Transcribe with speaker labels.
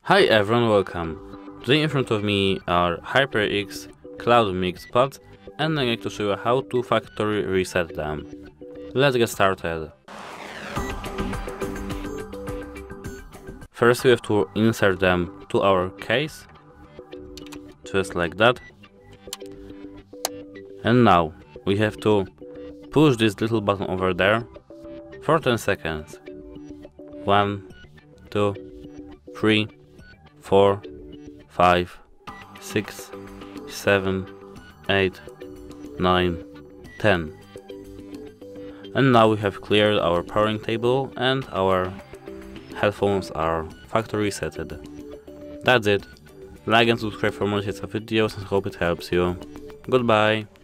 Speaker 1: Hi everyone, welcome. Today in front of me are HyperX Cloud Mix Buds, and I'm going to show you how to factory reset them. Let's get started. First we have to insert them to our case, just like that. And now we have to push this little button over there for 10 seconds. 1, 2, 3, 4, 5, 6, 7, 8, 9, 10. And now we have cleared our powering table and our headphones are factory resetted. That's it. Like and subscribe for more videos and hope it helps you. Goodbye.